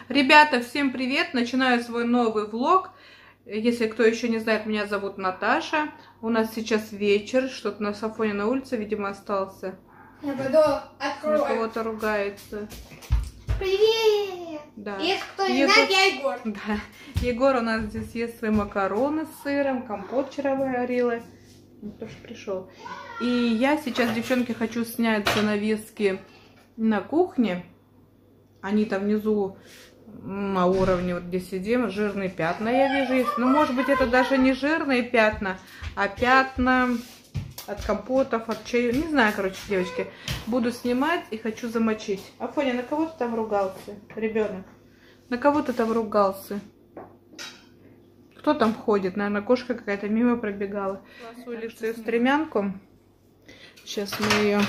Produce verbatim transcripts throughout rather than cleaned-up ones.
Ребята, всем привет! Начинаю свой новый влог. Если кто еще не знает, меня зовут Наташа. У нас сейчас вечер, что-то на Сафоне на улице, видимо, остался. Я пойду открою. Кого-то ругается. Привет! Да. Если кто не Егор... знает, я Егор. Да. Егор у нас здесь ест свои макароны с сыром, компот вчера варила. Он тоже пришел. И я сейчас, девчонки, хочу снять занавески на кухне. Они там внизу на уровне, вот где сидим, жирные пятна я вижу есть. Ну, может быть, это даже не жирные пятна, а пятна от компотов, от чаю. Не знаю, короче, девочки. Буду снимать и хочу замочить. Афоня, на кого ты там ругался, ребенок? На кого ты там ругался? Кто там ходит? Наверное, кошка какая-то мимо пробегала. Улицу стремянку. Сейчас мы ее...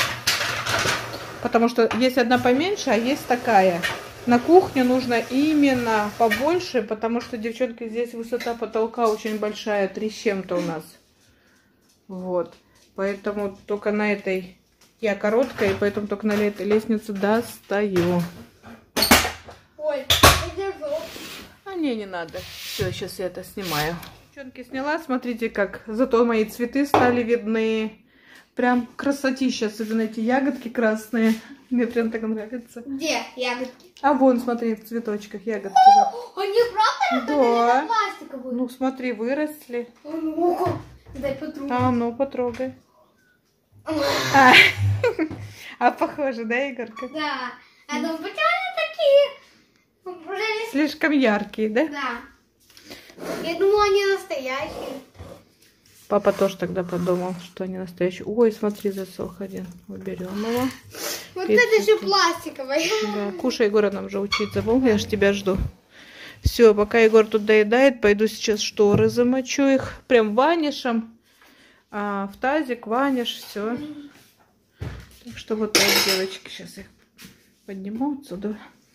Потому что есть одна поменьше, а есть такая. На кухню нужно именно побольше, потому что, девчонки, здесь высота потолка очень большая, три с чем-то у нас. Вот. Поэтому только на этой... Я короткая, и поэтому только на этой лестнице достаю. Ой, я держу. А не, не надо. Все, сейчас я это снимаю. Девчонки, сняла, смотрите, как. Зато мои цветы стали видны. Прям красотища, особенно эти ягодки красные. Мне прям так нравится. Где ягодки? А вон, смотри, в цветочках ягодки. О, они правда Да. пластиковые? Ну, смотри, выросли. А ну-ка, дай потрогай. А, ну, потрогай. А, а похоже, да, Егорка? Да. А ну почему они такие? Слишком яркие, да? Да. Я думала, они настоящие. Папа тоже тогда подумал, что они настоящие. Ой, смотри, засох один. Уберем его. Вот Перед это же этим. пластиковое. Да, кушай, Егора, нам же учиться. Помню, я же тебя жду. Все, пока Егор тут доедает, пойду сейчас шторы замочу их. Прям ванишем. А, в тазик, ваниш, все. Так что вот так, девочки, сейчас их подниму отсюда.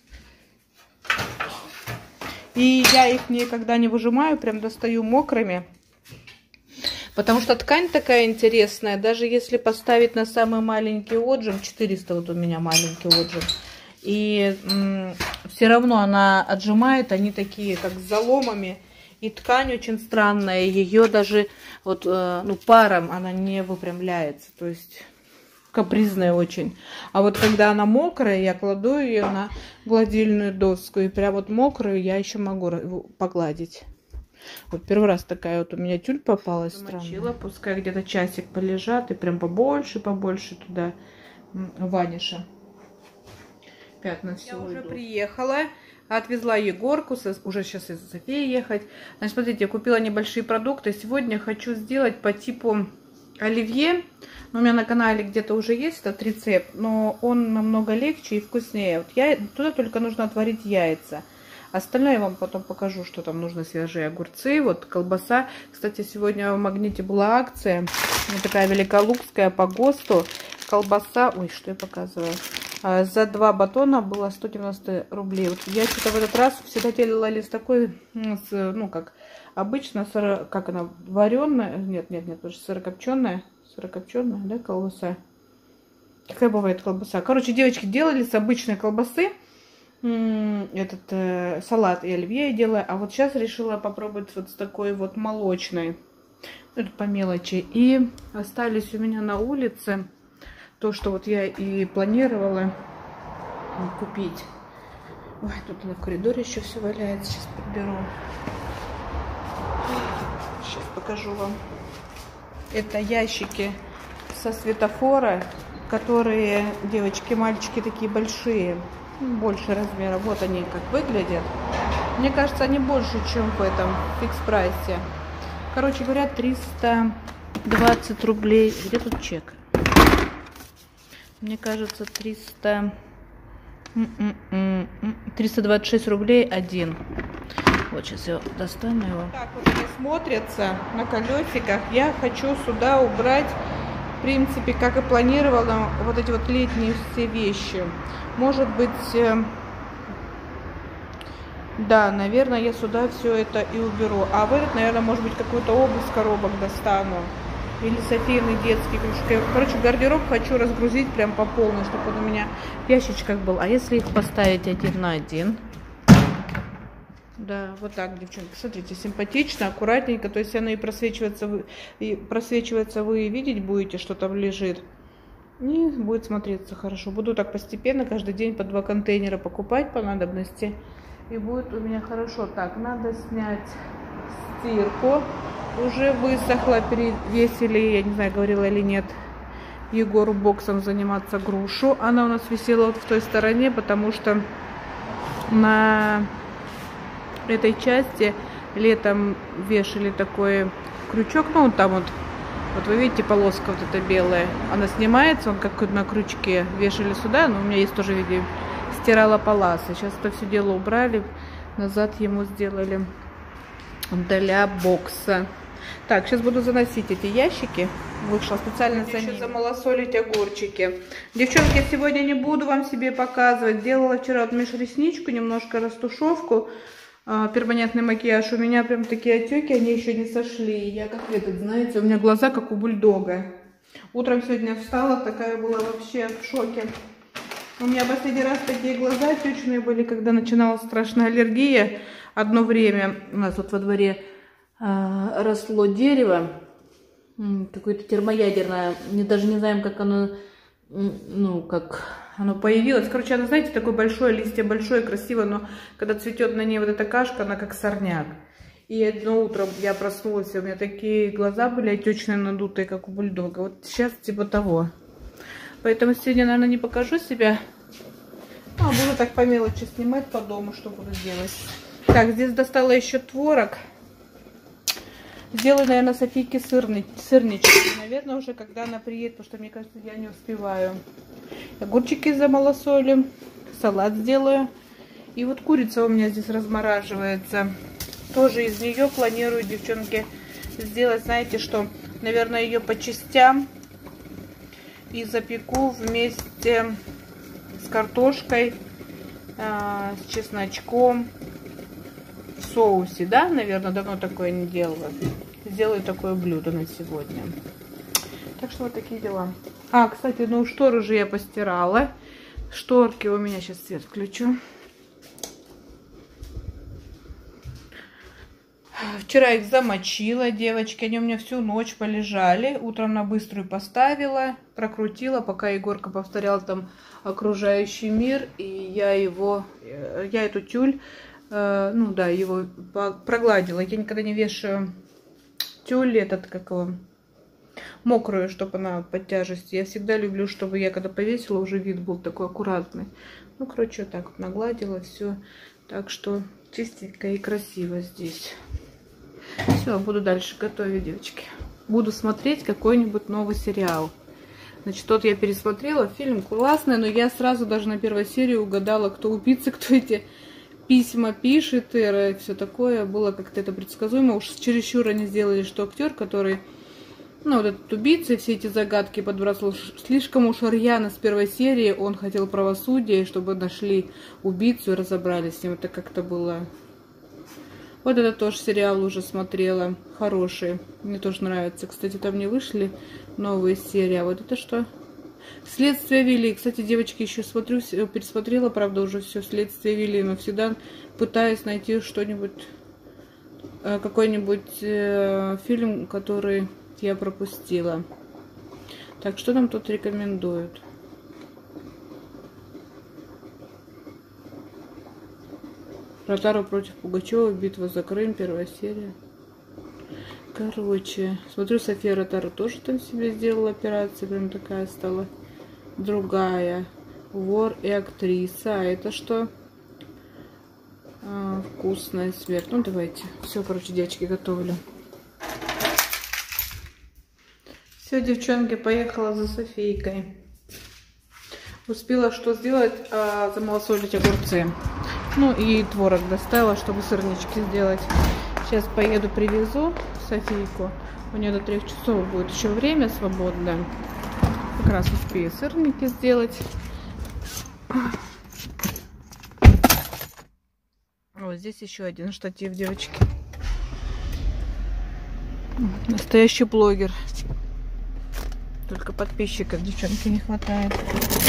И я их никогда не выжимаю, прям достаю мокрыми. Потому что ткань такая интересная, даже если поставить на самый маленький отжим, четыреста вот у меня маленький отжим, и все равно она отжимает, они такие как с заломами, и ткань очень странная, ее даже вот, ну, паром она не выпрямляется, то есть капризная очень. А вот когда она мокрая, я кладу ее на гладильную доску, и прям вот мокрую я еще могу погладить. Вот первый раз такая вот у меня тюль попалась. Замочила, пускай где-то часик полежат, и прям побольше, побольше туда ваниша. Пятна все. Я уже приехала, отвезла Егорку, уже сейчас из Софии ехать. Значит, смотрите, я купила небольшие продукты. Сегодня хочу сделать по типу оливье. У меня на канале где-то уже есть этот рецепт, но он намного легче и вкуснее. Вот я, туда только нужно отварить яйца. Остальное я вам потом покажу, что там нужно: свежие огурцы, вот колбаса. Кстати, сегодня в Магните была акция, вот такая великолукская по ГОСТу. Колбаса, ой, что я показываю, за два батона было сто девяносто рублей. Вот я что-то в этот раз всегда делала лист такой, ну, как обычно, сыро, как она, вареная, нет, нет, нет, тоже сырокопченая, сырокопченая, да, колбаса. Какая бывает колбаса? Короче, девочки, делали с обычной колбасы этот э, салат и оливье я делаю, а вот сейчас решила попробовать вот с такой вот молочной, это по мелочи. И остались у меня на улице то, что вот я и планировала купить. Ой, тут на коридоре еще все валяется, сейчас подберу. Сейчас покажу вам. Это ящики со светофора, которые, девочки, мальчики, такие большие. Больше размера. Вот они как выглядят. Мне кажется, они больше, чем в этом фикс-прайсе. Короче говоря, триста двадцать рублей. Где тут чек? Мне кажется, триста... триста двадцать шесть рублей один. Вот сейчас я достану его. Так вот они смотрятся на колесиках. Я хочу сюда убрать, в принципе, как и планировала, вот эти вот летние все вещи. Может быть, э, да, наверное, я сюда все это и уберу. А в этот, наверное, может быть, какую-то обувь с коробок достану. Или Софийный детский кружки. Короче, гардероб хочу разгрузить прям по полной, чтобы он у меня в ящичках был. А если их поставить один на один? Да, вот так, девчонки, смотрите, симпатично, аккуратненько, то есть оно и просвечивается, вы, и просвечивается, вы видеть будете, что там лежит, и будет смотреться хорошо. Буду так постепенно, каждый день по два контейнера покупать по надобности, и будет у меня хорошо. Так, надо снять стирку, уже высохла, перевесили, я не знаю, говорила или нет, Егору боксом заниматься грушу. Она у нас висела вот в той стороне, потому что на этой части летом вешали такой крючок, ну там вот, вот вы видите, полоска вот эта белая, она снимается, он как на крючке, вешали сюда, но у меня есть тоже видео, стирала полосы. Сейчас это все дело убрали, назад ему сделали для бокса. Так, сейчас буду заносить эти ящики. Вышла специально за ними. Замалосолить огурчики. Девчонки, сегодня не буду вам себе показывать. Делала вчера вот межресничку, немножко растушевку. Перманентный макияж. У меня прям такие отеки, они еще не сошли. Я как этот, знаете, у меня глаза как у бульдога. Утром сегодня встала, такая была вообще в шоке. У меня последний раз такие глаза отечные были, когда начиналась страшная аллергия. Одно время у нас вот во дворе а, росло дерево, какое-то термоядерное. Мы даже не знаем, как оно, ну, как оно появилось. Короче, оно, знаете, такое большое, листья большое, красиво, но когда цветет на ней вот эта кашка, она как сорняк. И одно утро я проснулась, у меня такие глаза были отечные, надутые, как у бульдога. Вот сейчас типа того. Поэтому сегодня, наверное, не покажу себя. А буду так по мелочи снимать по дому, что буду делать. Так, здесь достала еще творог. Сделаю, наверное, Софийке сырный, сырнички. Наверное, уже когда она приедет, потому что, мне кажется, я не успеваю. Огурчики замалосолим, салат сделаю. И вот курица у меня здесь размораживается. Тоже из нее планирую, девчонки, сделать, знаете что, наверное, ее по частям. И запеку вместе с картошкой, э, с чесночком. В соусе, да, наверное, давно такое не делала. Сделаю такое блюдо на сегодня. Так что вот такие дела. А, кстати, ну шторы уже я постирала. Шторки у меня, сейчас свет включу. Вчера их замочила, девочки. Они у меня всю ночь полежали. Утром на быструю поставила, прокрутила, пока Егорка повторял там окружающий мир. И я его, я эту тюль, э, ну да, его прогладила. Я никогда не вешаю тюль этот, как его, мокрую, чтобы она под тяжестью. Я всегда люблю, чтобы я когда повесила, уже вид был такой аккуратный. Ну, короче, вот так вот нагладила все. Так что чистенько и красиво здесь. Все, буду дальше готовить, девочки. Буду смотреть какой-нибудь новый сериал. Значит, тот я пересмотрела. Фильм классный, но я сразу даже на первой серии угадала, кто убийца, кто эти письма пишет и все такое. Было как-то это предсказуемо. Уж чересчур они сделали, что актер, который, ну, вот этот убийца, все эти загадки подбрасывал слишком уж рьяно с первой серии. Он хотел правосудия, чтобы нашли убийцу и разобрались с ним. Это как-то было... Вот это тоже сериал уже смотрела. Хороший. Мне тоже нравится. Кстати, там не вышли новые серии. А вот это что? Следствие вели. Кстати, девочки, еще смотрю, пересмотрела, правда, уже все Следствие вели. Но всегда пытаюсь найти что-нибудь, какой-нибудь э, фильм, который я пропустила. Так, что нам тут рекомендуют? Ротару против Пугачева, битва за Крым, первая серия. Короче, смотрю, София Ротару тоже там себе сделала операцию, прям такая стала другая. Вор и актриса. А это что? А, вкусная смерть. Ну, давайте. Все, короче, девочки, готовлю. Все, девчонки, поехала за Софийкой. Успела что сделать? А, замалосолить огурцы. Ну и творог достала, чтобы сырнички сделать. Сейчас поеду, привезу Софийку. У нее до трех часов будет еще время свободное. Как раз успею сырники сделать. Вот здесь еще один штатив, девочки. Настоящий блогер. Только подписчиков, девчонки, не хватает.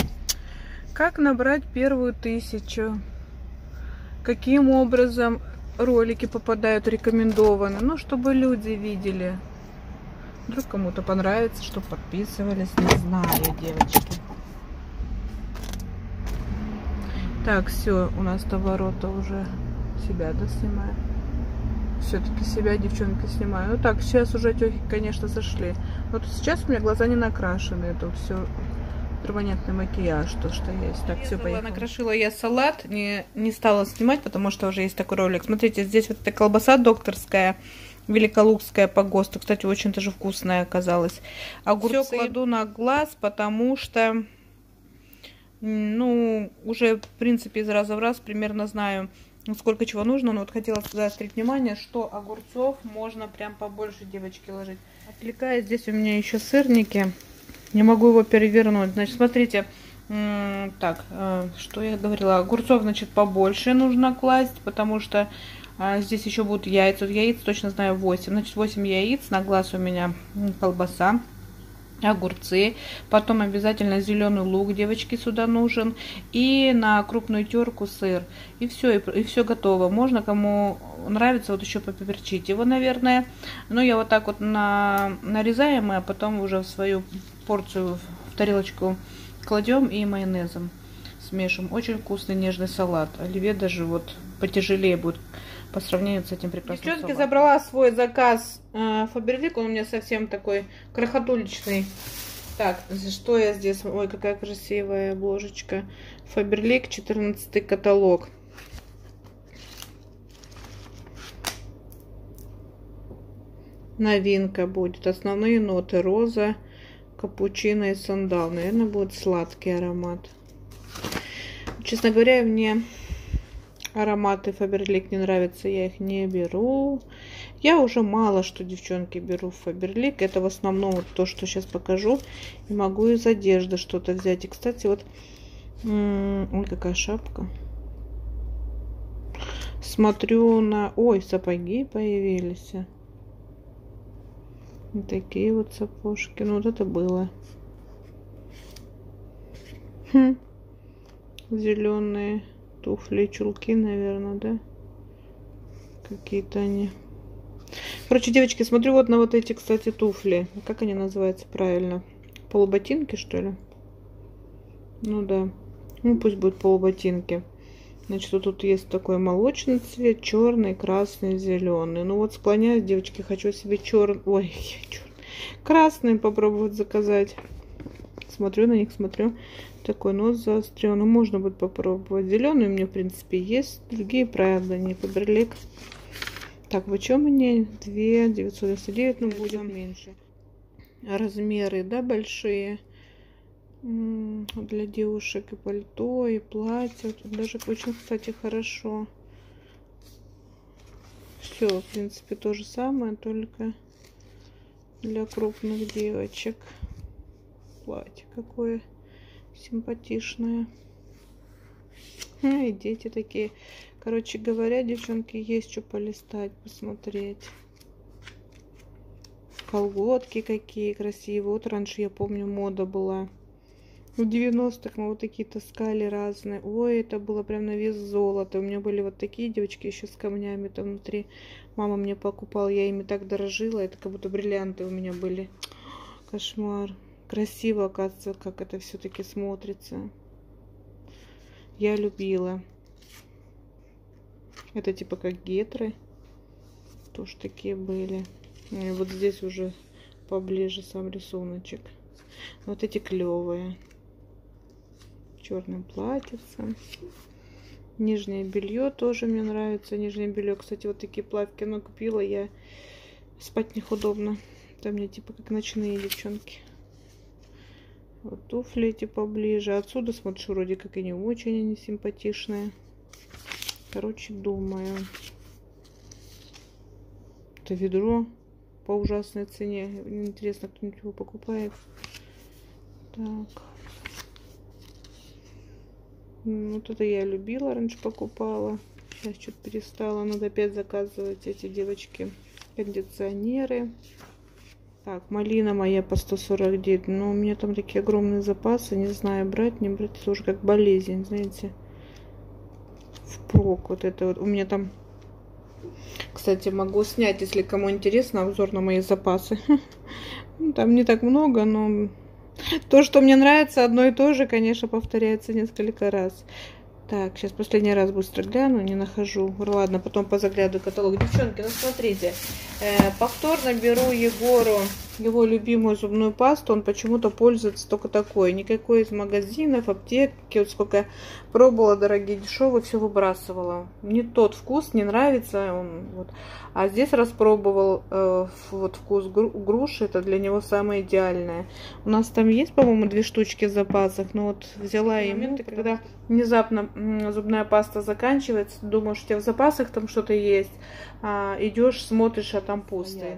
Как набрать первую тысячу? Каким образом ролики попадают рекомендованные. Ну, чтобы люди видели. Вдруг кому-то понравится, чтобы подписывались. Не знаю, девочки. Так, все, у нас товарота уже себя, да, снимаю. Все-таки себя, девчонки, снимаю. Ну так, сейчас уже отеки, конечно, сошли. Вот сейчас у меня глаза не накрашены. Тут все перманентный макияж, то, что есть. Так, все, поехали. Накрошила я салат, не, не стала снимать, потому что уже есть такой ролик. Смотрите, здесь вот эта колбаса докторская, великолукская по ГОСТу. Кстати, очень даже вкусная оказалась. Огурцы все кладу на глаз, потому что, ну, уже, в принципе, из раза в раз примерно знаю, сколько чего нужно. Но вот хотела заострить внимание, что огурцов можно прям побольше, девочки, ложить. Отвлекаясь, здесь у меня еще сырники. Не могу его перевернуть. Значит, смотрите. Так, что я говорила? Огурцов, значит, побольше нужно класть, потому что здесь еще будут яйца. Вот яиц точно знаю восемь. Значит, восемь яиц. На глаз у меня колбаса, огурцы. Потом обязательно зеленый лук, девочки, сюда нужен. И на крупную терку сыр. И все, и, и все готово. Можно, кому нравится, вот еще поперчить его, наверное. Но я вот так вот на, нарезаем, а потом уже в свою порцию в тарелочку кладем и майонезом смешиваем. Очень вкусный нежный салат. Оливье даже вот потяжелее будет по сравнению с этим прекрасным салатом. Девчонки, забрала свой заказ э, Фаберлик. Он у меня совсем такой крохотуличный. Так, что я здесь? Ой, какая красивая обложечка. Фаберлик, четырнадцатый каталог. Новинка будет. Основные ноты: роза, капучино и сандал. Наверное, будет сладкий аромат. Честно говоря, мне ароматы Фаберлик не нравятся, я их не беру. Я уже мало что, девчонки, беру в Фаберлик. Это в основном вот то, что сейчас покажу. И могу из одежды что-то взять. И, кстати, вот... Ой, какая шапка. Смотрю на... Ой, сапоги появились. Вот такие вот сапожки. Ну, вот это было. Хм. Зеленые туфли, чулки, наверное, да? Какие-то они. Короче, девочки, смотрю вот на вот эти, кстати, туфли. Как они называются правильно? Полуботинки, что ли? Ну да. Ну, пусть будут полуботинки. Значит, вот тут есть такой молочный цвет, черный, красный, зеленый. Ну вот склоняюсь, девочки, хочу себе черный. Ой, черный. Красный попробовать заказать. Смотрю на них, смотрю. Такой нос заостренный. Можно будет попробовать. Зеленый у меня, в принципе, есть. Другие, правда, не Фаберлик. Так, почем мне? две тысячи девятьсот девяносто девять, ну, будем меньше. Размеры, да, большие. Для девушек и пальто, и платье. Тут даже очень, кстати, хорошо. Все, в принципе, то же самое, только для крупных девочек. Платье какое симпатичное. А, и дети такие. Короче говоря, девчонки, есть что полистать, посмотреть. Колготки какие красивые. Вот раньше, я помню, мода была. В девяностых мы вот такие таскали разные. Ой, это было прям на вес золота. У меня были вот такие девочки еще с камнями там внутри. Мама мне покупала, я ими так дорожила. Это как будто бриллианты у меня были. Кошмар. Красиво, оказывается, как это все-таки смотрится. Я любила. Это типа как гетры. Тоже такие были. И вот здесь уже поближе сам рисуночек. Вот эти клевые. Черное платьице. Нижнее белье тоже мне нравится. Нижнее белье, кстати, вот такие плавки она купила. Я спать них удобно. Там мне типа как ночные девчонки. Вот туфли эти поближе. Отсюда смотришь, вроде как и не очень они симпатичные. Короче, думаю. Это ведро по ужасной цене. Интересно, кто-нибудь его покупает. Так. Вот это я любила, раньше покупала. Сейчас что-то перестала. Надо опять заказывать эти, девочки, кондиционеры. Так, малина моя по сто сорок девять. Но у меня там такие огромные запасы. Не знаю, брать, не брать. Это уже как болезнь, знаете. Впрок. Вот это вот. У меня там Кстати, могу снять, если кому интересно, обзор на мои запасы. Там не так много, но то, что мне нравится, одно и то же, конечно, повторяется несколько раз. Так, сейчас последний раз быстро гляну, не нахожу. Ладно, потом позаглядываю каталог. Девчонки, ну смотрите, э, повторно беру Егору его любимую зубную пасту. Он почему-то пользуется только такой. Никакой из магазинов, аптеки. Вот сколько пробовала, дорогие, дешевые, все выбрасывала. Не тот вкус, не нравится. Он, вот. А здесь распробовал э, вот вкус гру груши. Это для него самое идеальное. У нас там есть, по-моему, две штучки в запасах. Но вот взяла ему. Моменты, когда внезапно зубная паста заканчивается, думаешь, у тебя в запасах там что-то есть, а, идешь, смотришь, а там пусто.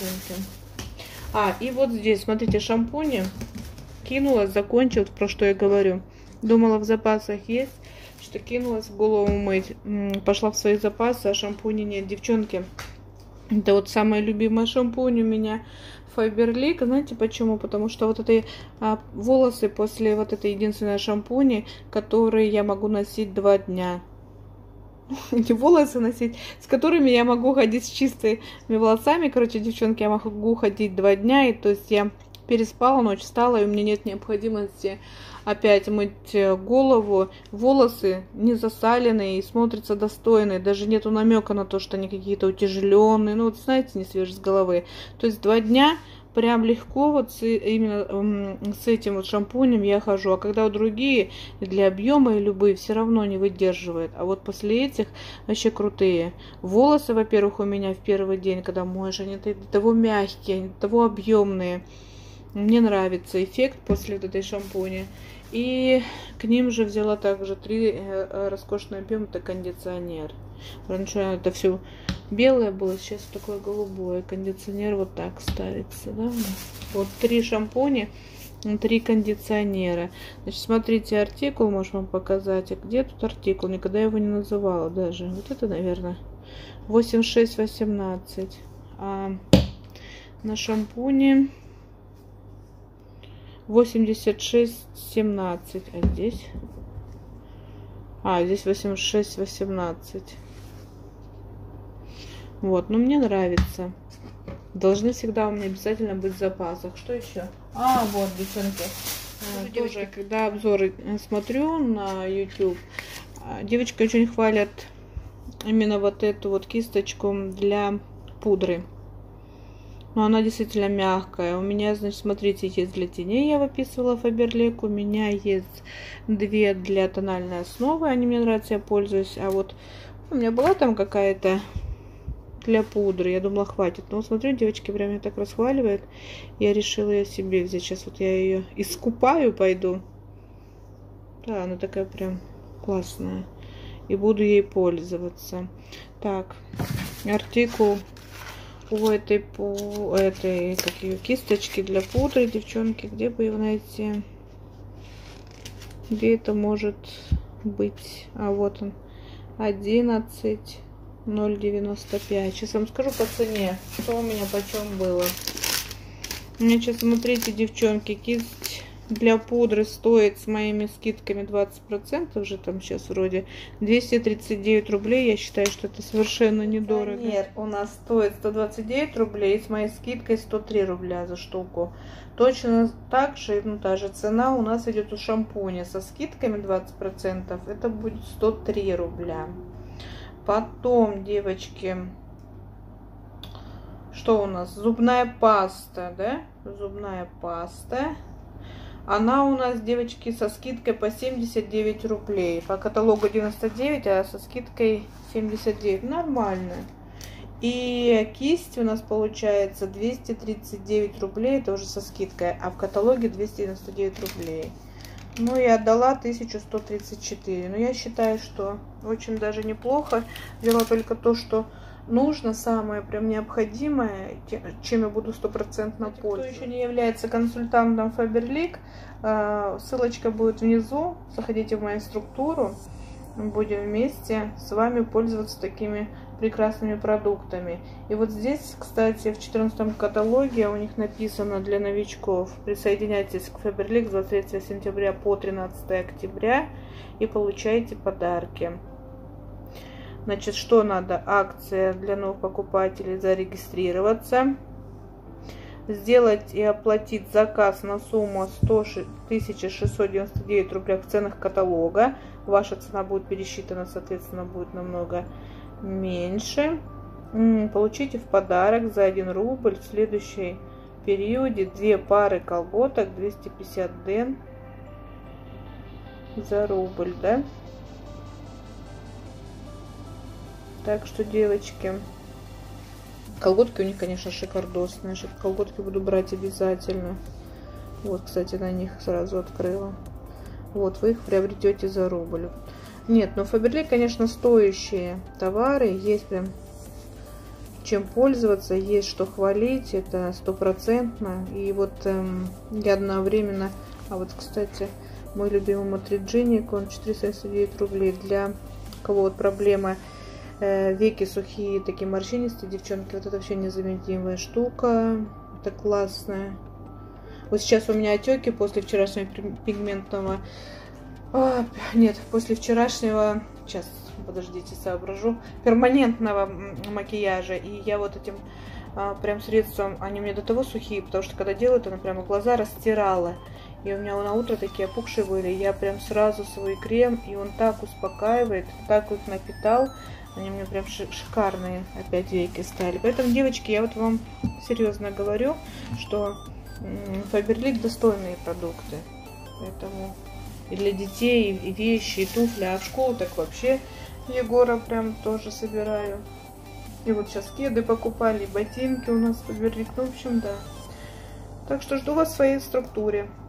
А, и вот здесь, смотрите, шампуни кинулась, закончилась, про что я говорю. Думала, в запасах есть, что кинулась голову мыть. Пошла в свои запасы, а шампуни нет. Девчонки, это вот самая любимая шампунь у меня. Фаберлик, знаете почему? Потому что вот эти а, волосы после вот этой единственной шампуни, которые я могу носить два дня. Эти волосы носить, с которыми я могу ходить с чистыми волосами. Короче, девчонки, я могу ходить два дня. И то есть я переспала, ночь встала, и у меня нет необходимости опять мыть голову. Волосы не засаленные и смотрятся достойные. Даже нету намека на то, что они какие-то утяжеленные. Ну вот знаете, не свежие с головы. То есть два дня прям легко вот с, именно с этим вот шампунем я хожу. А когда вот другие для объема и любые все равно не выдерживает. А вот после этих вообще крутые. Волосы, во-первых, у меня в первый день, когда моешь, они до того мягкие, они до того объемные. Мне нравится эффект после вот этой шампуни. И к ним же взяла также три роскошные объема, это кондиционер. Раньше это все белое было, сейчас такое голубое. Кондиционер вот так ставится, да? Вот три шампуня, три кондиционера. Значит, смотрите, артикул, можешь вам показать. А где тут артикул? Никогда его не называла даже. Вот это, наверное, восемьдесят шесть восемнадцать. А на шампуне восемьдесят шесть семнадцать. А здесь? А, здесь восемьдесят шесть восемнадцать. Вот, но мне нравится. Должны всегда у меня обязательно быть в запасах. Что еще? А, вот, девчонки. А, тоже, когда обзоры смотрю на YouTube, девочки очень хвалят именно вот эту вот кисточку для пудры. Но она действительно мягкая. У меня, значит, смотрите, есть для теней, я выписывала Фаберлик. У меня есть две для тональной основы. Они мне нравятся, я пользуюсь. А вот у меня была там какая-то для пудры. Я думала, хватит. Но смотрю, девочки прям меня так расхваливают. Я решила ее себе взять. Сейчас вот я ее искупаю, пойду. Да, она такая прям классная. И буду ей пользоваться. Так, артикул у этой, по этой как ее, кисточки для пудры, девчонки. Где бы его найти? Где это может быть? А вот он. одиннадцать ноль девяносто пять. Сейчас вам скажу по цене, что у меня почем было. У меня сейчас, смотрите, девчонки, кисть для пудры стоит с моими скидками двадцать процентов же там сейчас вроде двести тридцать девять рублей. Я считаю, что это совершенно недорого. Нет, у нас стоит сто двадцать девять рублей, с моей скидкой сто три рубля за штуку. Точно так же, ну та же цена у нас идет у шампуня со скидками двадцать процентов. Это будет сто три рубля. Потом, девочки, что у нас? Зубная паста, да? Зубная паста. Она у нас, девочки, со скидкой по семьдесят девять рублей. По каталогу девяносто девять, а со скидкой семьдесят девять. Нормально. И кисть у нас получается двести тридцать девять рублей, тоже со скидкой. А в каталоге двести девяносто девять рублей. Ну, я отдала тысячу сто тридцать четыре. Но я считаю, что очень даже неплохо. Взяла только то, что нужно, самое прям необходимое, чем я буду стопроцентно пользоваться. Кто еще не является консультантом Фаберлик, ссылочка будет внизу. Заходите в мою структуру. Будем вместе с вами пользоваться такими прекрасными продуктами. И вот здесь, кстати, в четырнадцатом каталоге у них написано для новичков: присоединяйтесь к Фаберлик с двадцать третьего сентября по тринадцатое октября и получайте подарки. Значит, что надо? Акция для новых покупателей: зарегистрироваться, сделать и оплатить заказ на сумму сто тысяч шестьсот девяносто девять рублей в ценах каталога. Ваша цена будет пересчитана, соответственно, будет намного меньше. Получите в подарок за один рубль в следующем периоде две пары колготок двести пятьдесят ден за рубль, да? Так что, девочки, колготки у них, конечно, шикардосные. Колготки буду брать обязательно. Вот, кстати, на них сразу открыла. Вот, вы их приобретете за рубль. Нет, но Faberlic, конечно, стоящие товары. Есть прям чем пользоваться, есть что хвалить. Это стопроцентно. И вот эм, я одновременно... А вот, кстати, мой любимый матриджиник, он четыреста семьдесят девять рублей. Для кого вот проблема... Веки сухие, такие морщинистые, девчонки, вот это вообще незаменимая штука. Это классная. Вот сейчас у меня отеки после вчерашнего пигментного... А, нет, после вчерашнего... Сейчас, подождите, соображу. Перманентного макияжа. И я вот этим а, прям средством... Они у меня до того сухие, потому что когда делают, она прямо глаза растирала. И у меня на утро такие опухшие были. Я прям сразу свой крем, и он так успокаивает, так их напитал. Они мне прям шикарные опять веки стали. Поэтому, девочки, я вот вам серьезно говорю, что Faberlic достойные продукты. Поэтому и для детей, и вещи, и туфли. А в школу так вообще Егора прям тоже собираю. И вот сейчас кеды покупали, ботинки у нас Faberlic. Ну, в общем, да. Так что жду вас в своей структуре.